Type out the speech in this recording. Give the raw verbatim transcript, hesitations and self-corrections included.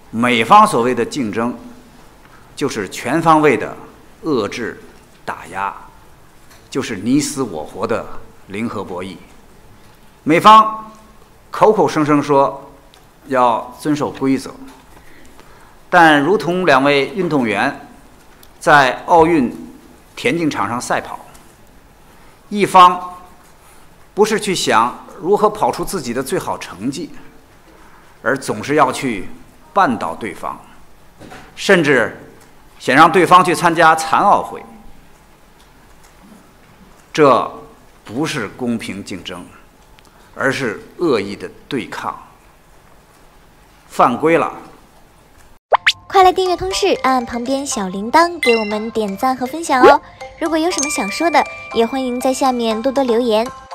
美方所谓的竞争，就是全方位的遏制、打压，就是你死我活的零和博弈。美方口口声声说要遵守规则，但如同两位运动员在奥运田径场上赛跑，一方不是去想如何跑出自己的最好成绩，而总是要去绊倒对方，甚至想让对方去参加残奥会。这不是公平竞争，而是恶意的对抗，犯规了。 快来订阅通识，按旁边小铃铛给我们点赞和分享哦！如果有什么想说的，也欢迎在下面多多留言。